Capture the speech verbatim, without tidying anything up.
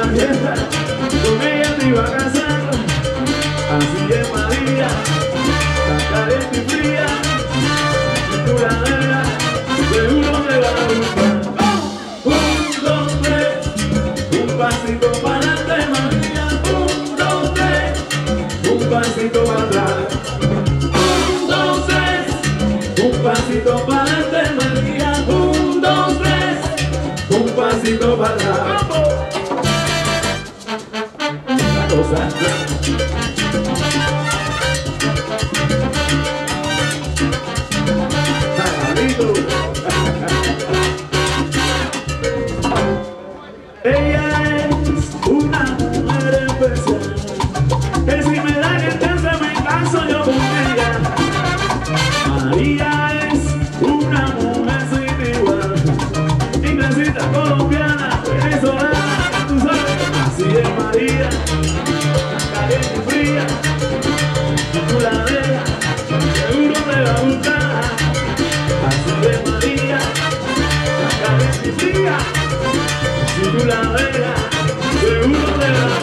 fiesta, con ella te iba a casar. Así es María, tan caliente y fría, si tú la dejas, seguro te va a gustar. Un, dos, tres, un pasito para adelante María, un, dos, tres, un pasito para atrás. Un, dos, tres, un pasito para adelante María, un, dos, tres, un pasito para atrás. La cosa ella es una mujer especial, que si me da el chance me caso yo con ella. María es una mujer sin igual, inglesita, colombiana, venezolana, tú sabes. Así es María, caliente y fría, si tú la dejas, seguro te va a gustar. Así es María, caliente y fría, si tú la dejas, seguro te va a gustar.